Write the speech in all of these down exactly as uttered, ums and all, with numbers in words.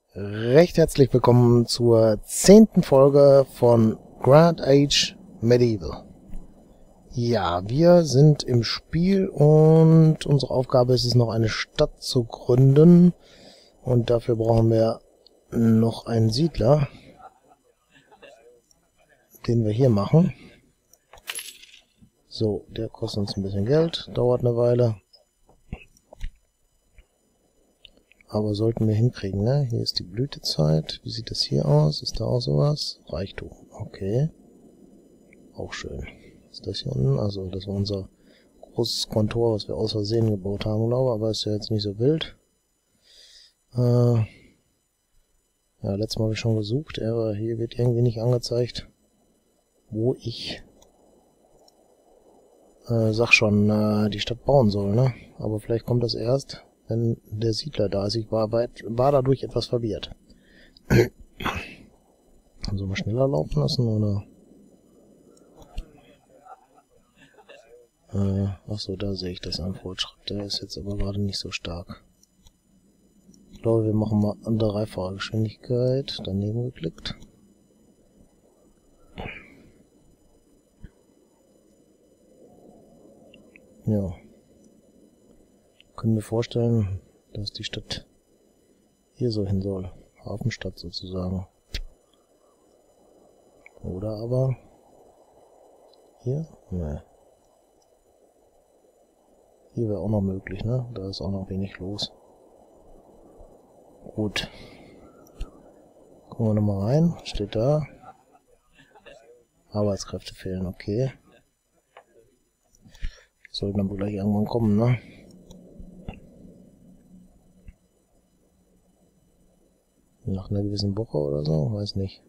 Recht herzlich willkommen zur zehnten Folge von Grand Age Medieval. Ja, wir sind im Spiel und unsere Aufgabe ist es noch eine Stadt zu gründen. Und dafür brauchen wir noch einen Siedler, den wir hier machen. So, der kostet uns ein bisschen Geld, dauert eine Weile. Aber sollten wir hinkriegen, ne? Hier ist die Blütezeit. Wie sieht das hier aus? Ist da auch sowas? Reichtum. Okay. Auch schön. Was ist das hier unten? Also, das war unser großes Kontor, was wir aus Versehen gebaut haben, glaube ich. Aber ist ja jetzt nicht so wild. Äh ja, letztes Mal habe ich schon gesucht, aber hier wird irgendwie nicht angezeigt, wo ich, äh, sag schon, äh, die Stadt bauen soll, ne? Aber vielleicht kommt das erst, wenn der Siedler da ist. Ich war, weit, war dadurch etwas verwirrt. Also mal schneller laufen lassen, oder? Äh, achso, da sehe ich das am Fortschritt. Der ist jetzt aber gerade nicht so stark. Ich glaube, wir machen mal an dreifache Geschwindigkeit. Daneben geklickt. Ja. Können wir vorstellen, dass die Stadt hier so hin soll. Hafenstadt sozusagen. Oder aber hier? Nee. Hier wäre auch noch möglich, ne? Da ist auch noch wenig los. Gut. Gucken wir nochmal rein. Steht da. Arbeitskräfte fehlen, okay. Sollten aber gleich irgendwann kommen, ne? Nach einer gewissen Woche oder so? Weiß nicht.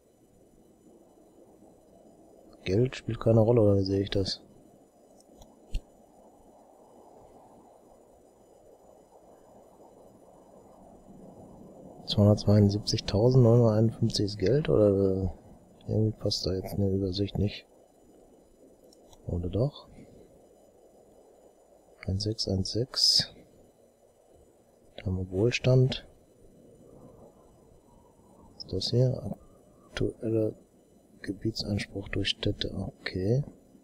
Geld spielt keine Rolle, oder wie sehe ich das? zweihundertzweiundsiebzigtausendneunhunderteinundfünfzig ist Geld, oder irgendwie passt da jetzt eine Übersicht nicht. Oder doch? sechs eins sechs. Da haben wir Wohlstand. Was ist das hier? Aktueller Gebietsanspruch durch Städte. Okay.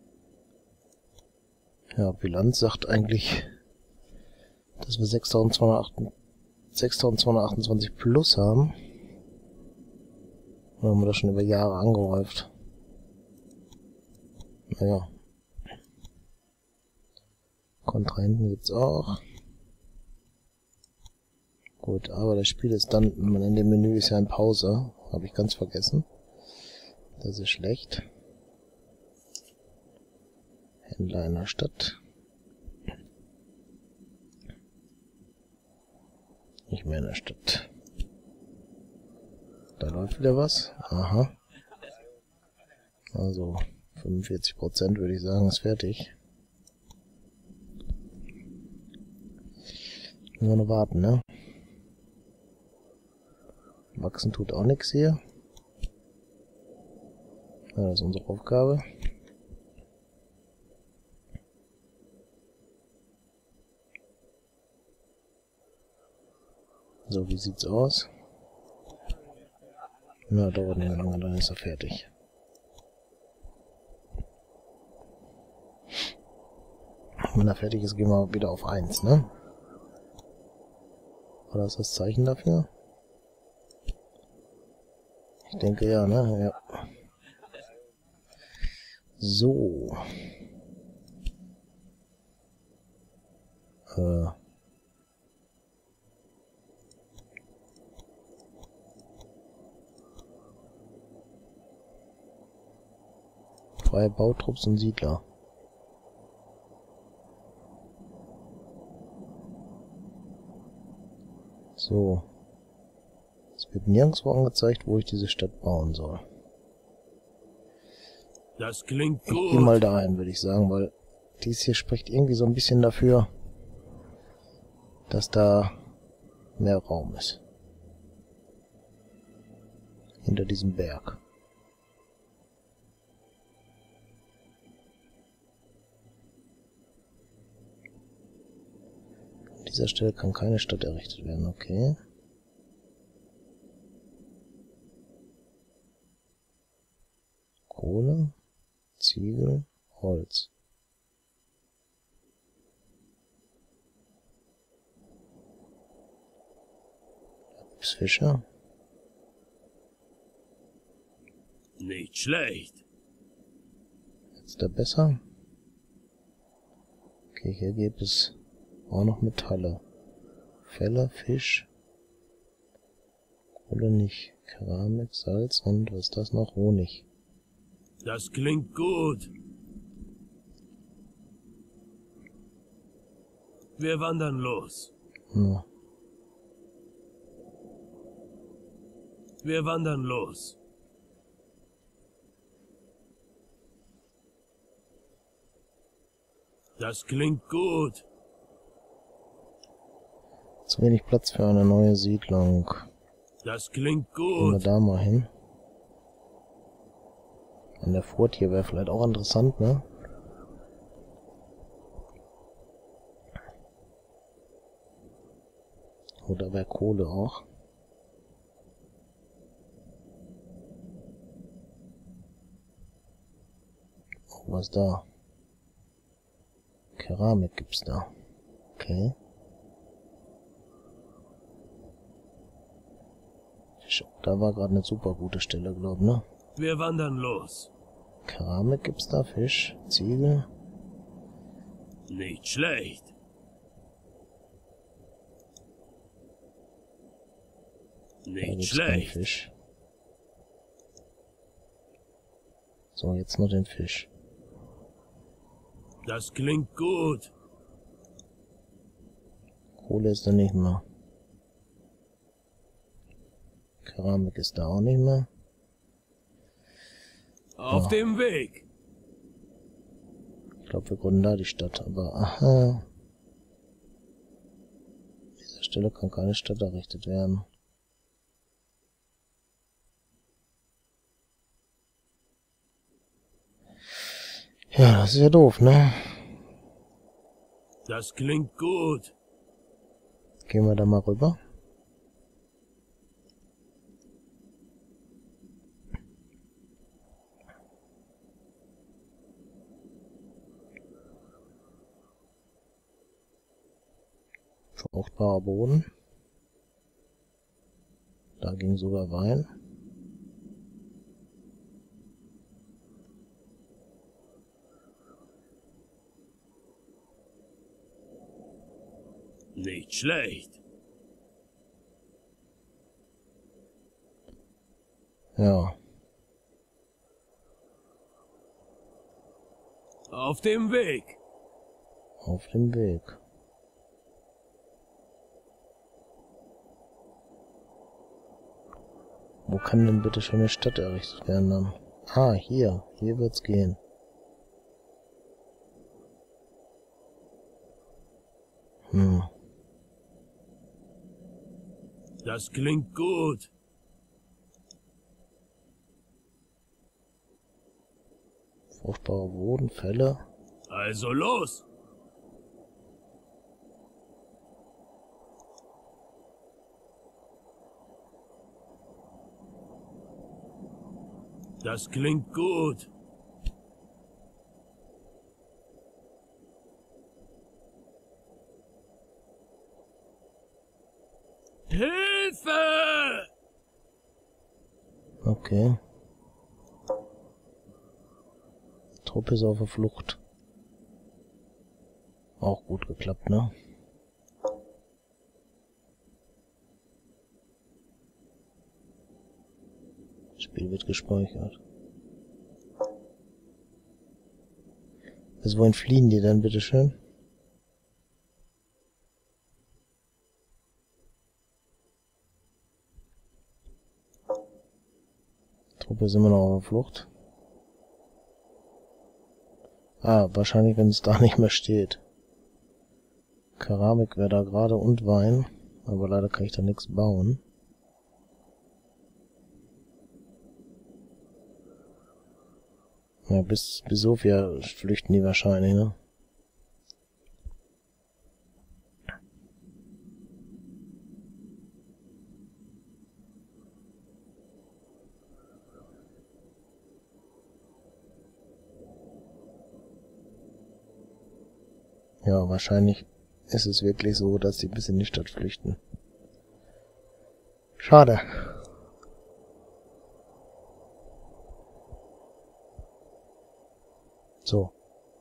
Ja, Bilanz sagt eigentlich, dass wir sechstausendzweihundertachtundzwanzig plus haben. Dann haben wir das schon über Jahre angehäuft. Naja. Kontrahenten gibt's auch. Gut, aber das Spiel ist dann, man in dem Menü ist ja in Pause. Habe ich ganz vergessen. Das ist schlecht. Händler in der Stadt. Nicht mehr in der Stadt. Da läuft wieder was. Aha. Also fünfundvierzig Prozent würde ich sagen, ist fertig. Müssen wir noch warten, ne? Wachsen tut auch nichts hier. Ja, das ist unsere Aufgabe. So, wie sieht's aus? Na, dauert nicht mehr lange, dann ist er fertig. Wenn er fertig ist, gehen wir wieder auf eins, ne? Oder ist das Zeichen dafür? Ich denke ja, ne? Ja. So. Äh. Freie Bautrupps und Siedler. So. Es wird nirgendwo angezeigt, wo ich diese Stadt bauen soll. Das klingt gut. Ich gehe mal dahin, würde ich sagen, weil dies hier spricht irgendwie so ein bisschen dafür, dass da mehr Raum ist. Hinter diesem Berg. An dieser Stelle kann keine Stadt errichtet werden, okay. Kohle, Ziegel, Holz. Da gibt's Fische. Nicht schlecht. Jetzt da besser. Okay, hier gibt es auch noch Metalle. Felle, Fisch. Kohle nicht. Keramik, Salz und was ist das noch? Honig. Das klingt gut. Wir wandern los. Ja. Wir wandern los. Das klingt gut. Zu wenig Platz für eine neue Siedlung. Das klingt Gehen wir gut. da mal hin. An der Furt hier wäre vielleicht auch interessant, ne? Oder wäre Kohle auch. Oh, was ist da? Keramik gibt's da. Okay. Da war gerade eine super gute Stelle, glaube ich, ne? Wir wandern los. Keramik gibt's da, Fisch, Ziegel. Nicht schlecht. Da Nicht gibt's keinen schlecht. Fisch. So, jetzt nur den Fisch. Das klingt gut. Kohle ist da nicht mehr. Keramik ist da auch nicht mehr. Auf Ja. dem Weg. Ich glaube, wir gründen da die Stadt, aber aha. An dieser Stelle kann keine Stadt errichtet werden. Ja, das ist ja doof, ne? Das klingt gut. Gehen wir da mal rüber. Fruchtbarer Boden. Da ging sogar Wein. Nicht schlecht. Ja, Auf dem Weg. auf dem Weg. Wo kann denn bitte schon eine Stadt errichtet werden dann? Ah, hier. Hier wird's gehen. Hm. Das klingt gut. Fruchtbarer Boden, Fälle. Also los. Das klingt gut. Hilfe! Okay. Truppe ist auf der Flucht. Auch gut geklappt, ne? Das Spiel wird gespeichert. Bis wohin fliehen die denn, bitteschön? Truppe ist immer noch auf der Flucht. Ah, wahrscheinlich, wenn es da nicht mehr steht. Keramik wäre da gerade und Wein. Aber leider kann ich da nichts bauen. Ja, bis, bis Sofia flüchten die wahrscheinlich, ne? Ja, wahrscheinlich ist es wirklich so, dass sie bis in die Stadt flüchten. Schade. So.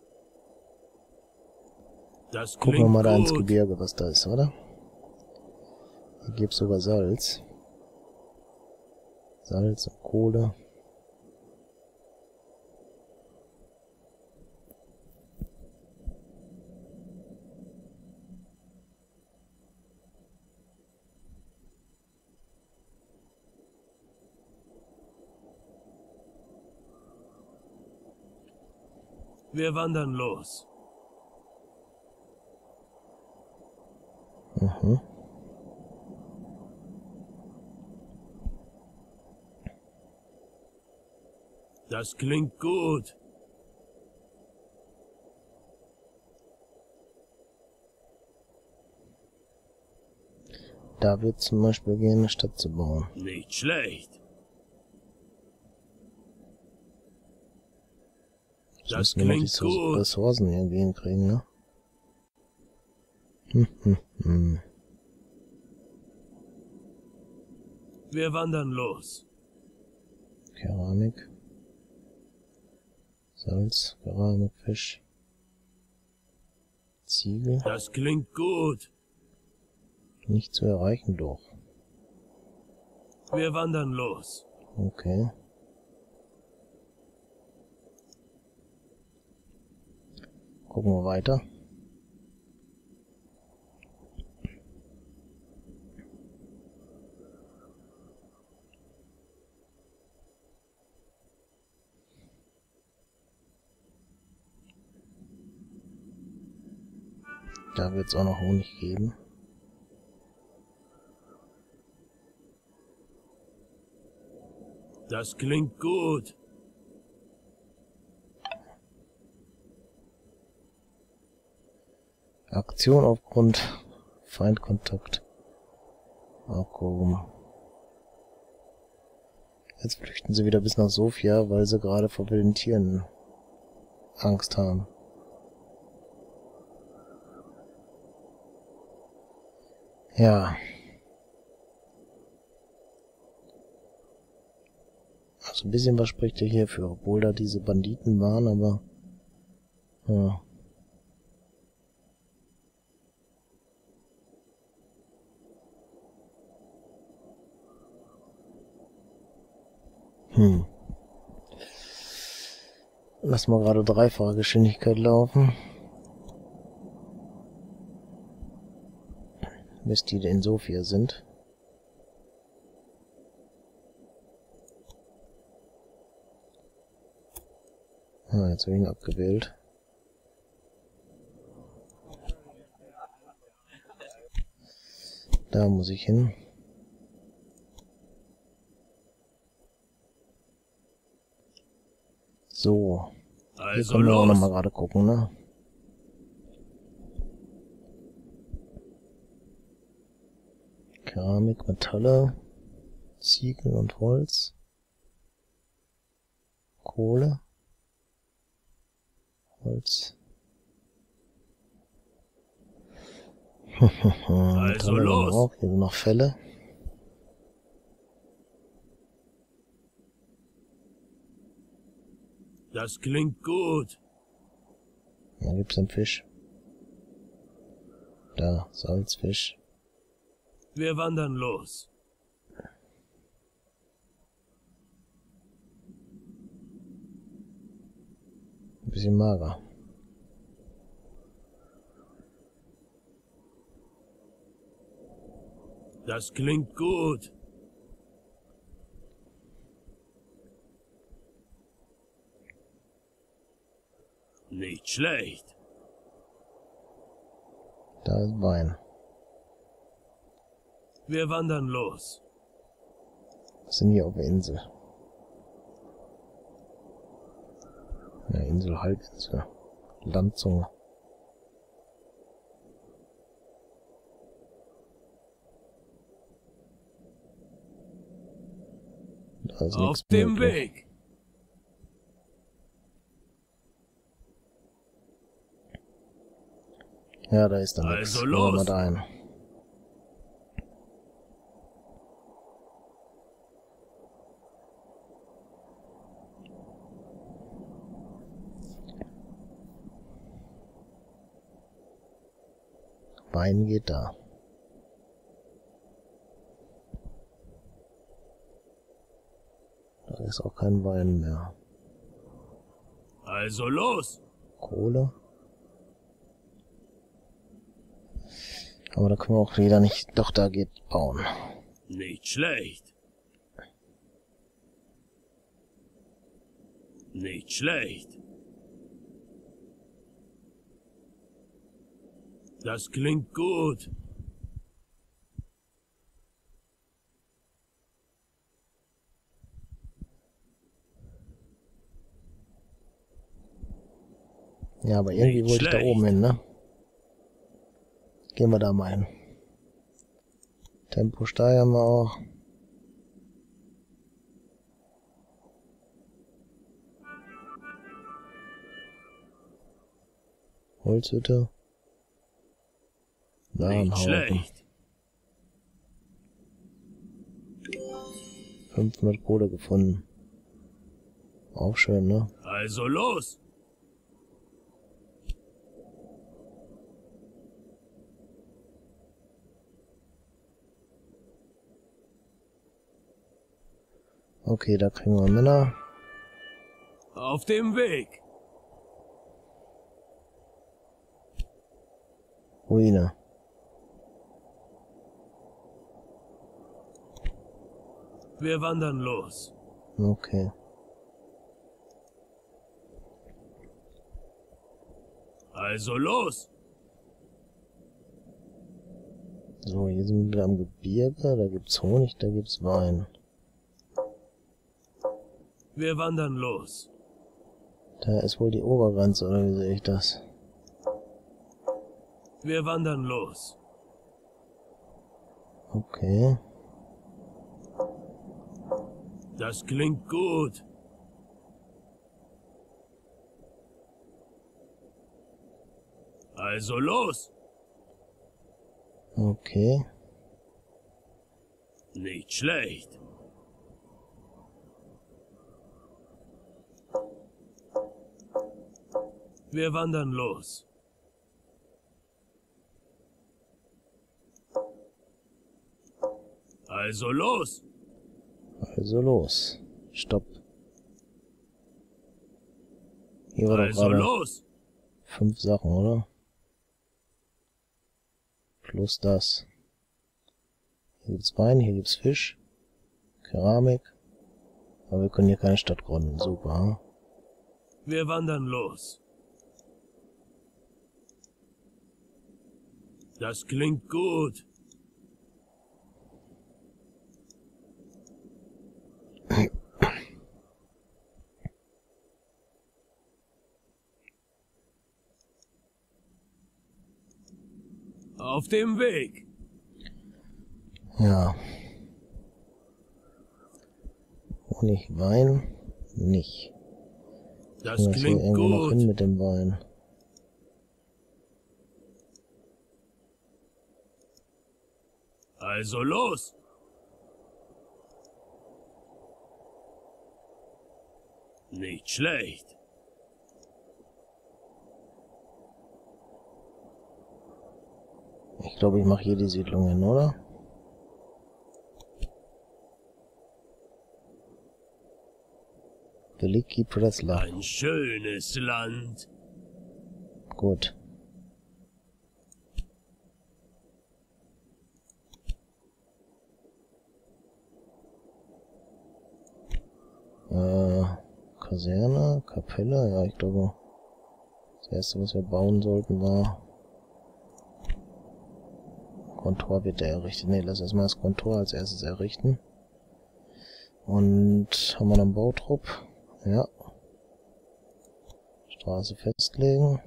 Das Gucken wir klingt mal da ins gut. Gebirge, was da ist, oder? Hier gibt es sogar Salz. Salz und Kohle. Wir wandern los. Mhm. Das klingt gut. Da wird zum Beispiel gehen, eine Stadt zu bauen. Nicht schlecht. Jetzt Das müssen wir noch die klingt So- gut. Ressourcen irgendwie hinkriegen, ne? Hm, hm, hm. Wir wandern los. Keramik. Salz, Keramik, Fisch. Ziegel. Das klingt gut. Nicht zu erreichen, doch. Wir wandern los. Okay. Gucken wir weiter. Da wird es auch noch Honig geben. Das klingt gut. Aktion aufgrund Feindkontakt. Abgehoben. Jetzt flüchten sie wieder bis nach Sofia, weil sie gerade vor wilden Tieren Angst haben. Ja. Also ein bisschen was spricht ja hierfür, obwohl da diese Banditen waren, aber ja. Hm. Lass mal gerade dreifache Geschwindigkeit laufen. Bis die in Sofia sind. Ah, jetzt habe ich ihn abgewählt. Da muss ich hin. So. Hier Also können wir auch noch mal los. gerade gucken, ne? Keramik, Metalle, Ziegel und Holz. Kohle. Holz. Also Metalle los. auch. Hier sind noch Felle. Das klingt gut. Da gibt's den Fisch. Da, Salzfisch. Wir wandern los. Ein bisschen mager. Das klingt gut. Nicht schlecht. Da ist Wein. Wir wandern los. Wir sind hier auf der Insel. Ja, Insel, Halbinsel. Landzunge. Da ist Auf nichts dem möglich. Weg. Ja, da ist dann nichts. Also Gehen wir mal los! da ein. Wein geht da. Da ist auch kein Wein mehr. Also los! Kohle. Aber da können wir auch wieder nicht... Doch, da geht bauen. Nicht schlecht. Nicht schlecht. Das klingt gut. Ja, aber irgendwie Nicht wollte ich da schlecht. oben hin, ne? Gehen wir da mal hin. Tempo steigern wir auch. Holzhütte. Da ein Nicht Haufen. schlecht. fünfhundert Kohle gefunden. Auch schön, ne? Also los! Okay, da kriegen wir Männer. Auf dem Weg. Ruine. Wir wandern los. Okay. Also los! So, hier sind wir wieder am Gebirge. Da gibt's Honig, da gibt's Wein. Wir wandern los. Da ist wohl die Obergrenze, oder wie sehe ich das? Wir wandern los. Okay. Das klingt gut. Also los! Okay. Nicht schlecht. Wir wandern los. Also los! Also los. Stopp. Hier war doch Also gerade los! fünf Sachen, oder? Plus das. Hier gibt's Wein, hier gibt's Fisch. Keramik. Aber wir können hier keine Stadt gründen. Super. Hm? Wir wandern los. Das klingt gut. Auf dem Weg. Ja. Honig, Wein, nicht. Das Kriegen wir hier klingt irgendwo noch hin gut. mit dem Wein. Also los! Nicht schlecht. Ich glaube, ich mache hier die Siedlung hin, oder? Veliki Preslav. Ein schönes Land. Gut. Äh, Kaserne, Kapelle, ja, ich glaube, das erste, was wir bauen sollten, war Kontor wird er errichtet. Ne, lass erstmal das Kontor als erstes errichten. Und haben wir noch einen Bautrupp? Ja. Straße festlegen.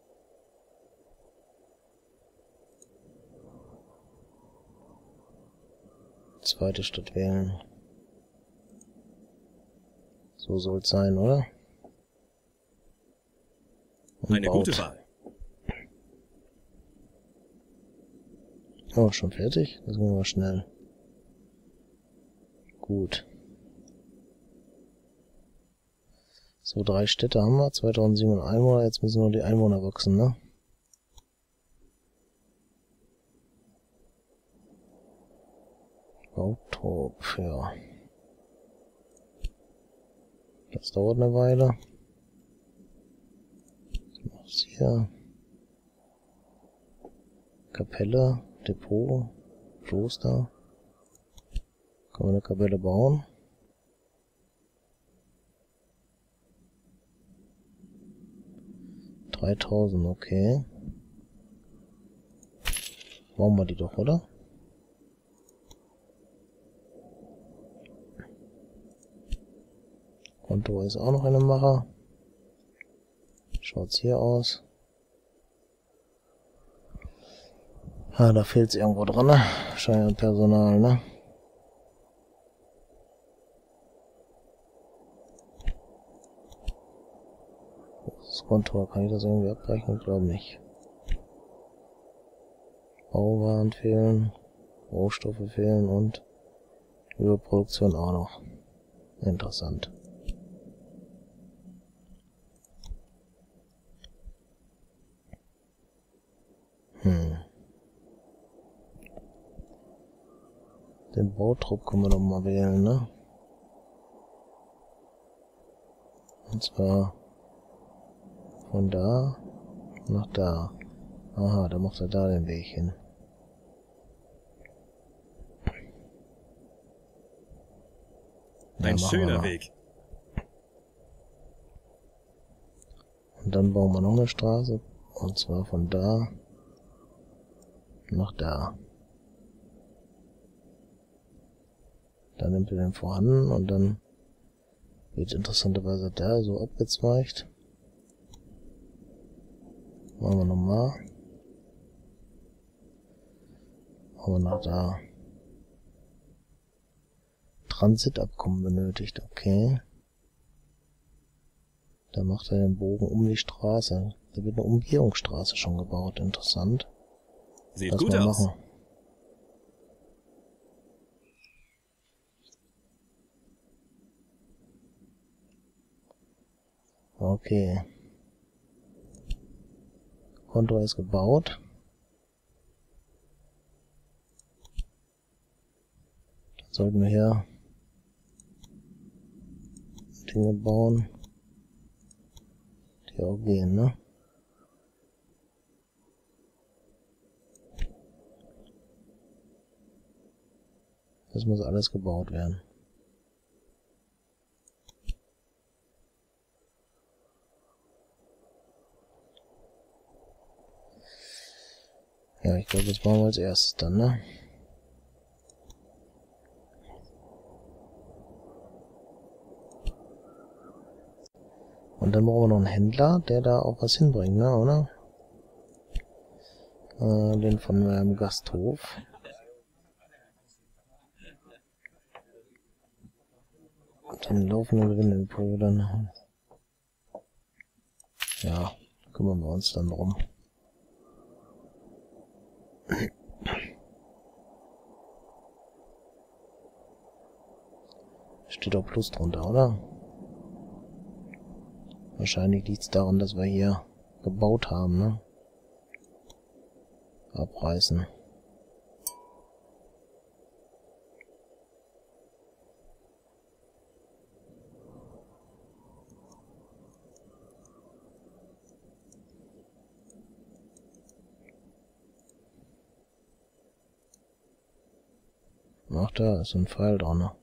Zweite Stadt wählen. So soll es sein, oder? Und Eine baut. gute Wahl. Oh, schon fertig? Das ging aber schnell. Gut. So, drei Städte haben wir, zweitausendsiebenhundert Einwohner, jetzt müssen nur die Einwohner wachsen, ne? Bautrupp, ja. Das dauert eine Weile. Was ist hier? Kapelle, Depot, Kloster. Kann man eine Kapelle bauen? dreitausend, okay. Bauen wir die doch, oder? Konto ist auch noch eine Macher. Schaut's hier aus. Ah, da fehlt's irgendwo dran, ne? Wahrscheinlich an Personal, ne? Das Konto, kann ich das irgendwie abbrechen? Ich glaube nicht. Bauwaren fehlen, Rohstoffe fehlen und Überproduktion auch noch. Interessant. Hm. Den Bautrupp können wir doch mal wählen, ne? Und zwar von da nach da. Aha, da macht er da den Weg hin. Ein schöner Weg. Und dann bauen wir noch eine Straße. Und zwar von da nach da. Dann nimmt er den vorhanden und dann wird interessanterweise da so abgezweigt. Machen wir nochmal. Machen wir nach da. Transitabkommen benötigt, okay. Da macht er den Bogen um die Straße. Da wird eine Umgehungsstraße schon gebaut, interessant. Sieht Lass gut mal aus. machen. Okay. Konto ist gebaut. Dann sollten wir hier Dinge bauen, die auch gehen, ne? Das muss alles gebaut werden. Ja, ich glaube, das machen wir als erstes dann, ne? Und dann brauchen wir noch einen Händler, der da auch was hinbringt, ne, oder? Äh, den von meinem Gasthof. Und den laufenden Gewinnendepot dann. Ja, kümmern wir uns dann drum. Steht auch Plus drunter, oder? Wahrscheinlich liegt es daran, dass wir hier gebaut haben, ne? Abreißen. Ach, da ist ein Pfeil dran, ne?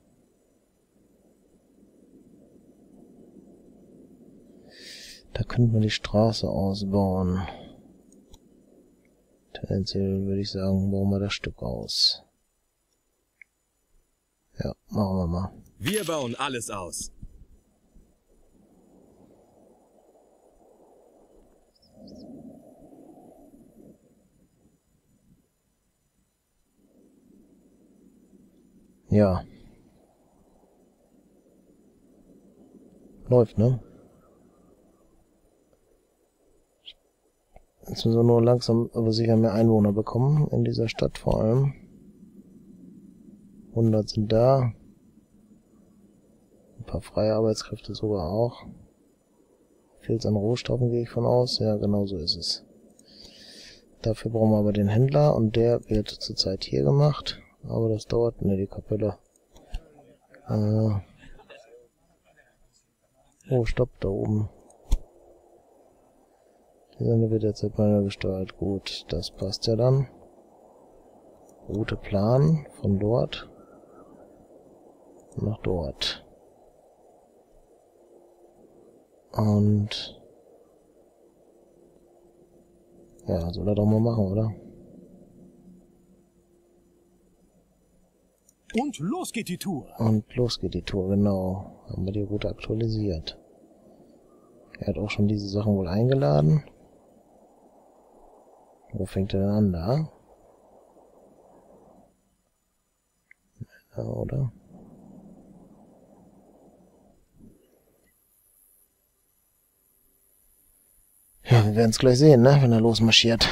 Da könnten wir die Straße ausbauen. Tendenziell würde ich sagen, bauen wir das Stück aus. Ja, machen wir mal. Wir bauen alles aus. Ja. Läuft, ne? Jetzt müssen wir nur langsam aber sicher mehr Einwohner bekommen, in dieser Stadt vor allem. hundert sind da. Ein paar freie Arbeitskräfte sogar auch. Fehlt es an Rohstoffen, gehe ich von aus. Ja, genau so ist es. Dafür brauchen wir aber den Händler und der wird zurzeit hier gemacht. Aber das dauert, ne, die Kapelle. Äh oh, stopp, da oben. Die Sonne wird jetzt halt mal gesteuert. Gut, das passt ja dann. Route Plan von dort nach dort. Und ja, soll er doch mal machen, oder? Und los geht die Tour. Und los geht die Tour, genau. Haben wir die Route aktualisiert. Er hat auch schon diese Sachen wohl eingeladen. Wo fängt er denn an, da? Ja, oder? Ja, wir werden es gleich sehen, ne, wenn er losmarschiert.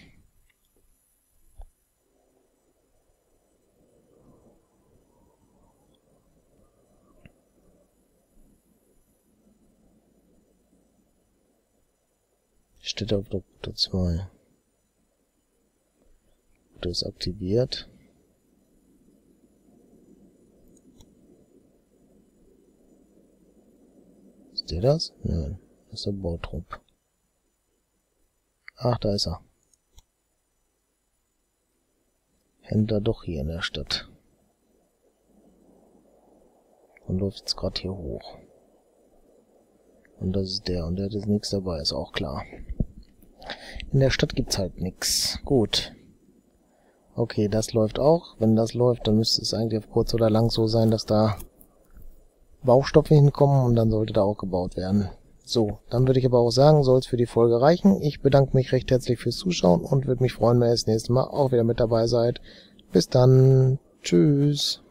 Steht auf der Route zwei. Route ist aktiviert. Ist der das? Nein, das ist der Bautrupp. Ach, da ist er. Händler doch hier in der Stadt. Und läuft jetzt gerade hier hoch. Und das ist der. Und der hat jetzt nichts dabei, ist auch klar. In der Stadt gibt's halt nichts. Gut. Okay, das läuft auch. Wenn das läuft, dann müsste es eigentlich auf kurz oder lang so sein, dass da Baustoffe hinkommen und dann sollte da auch gebaut werden. So, dann würde ich aber auch sagen, soll es für die Folge reichen. Ich bedanke mich recht herzlich fürs Zuschauen und würde mich freuen, wenn ihr das nächste Mal auch wieder mit dabei seid. Bis dann. Tschüss.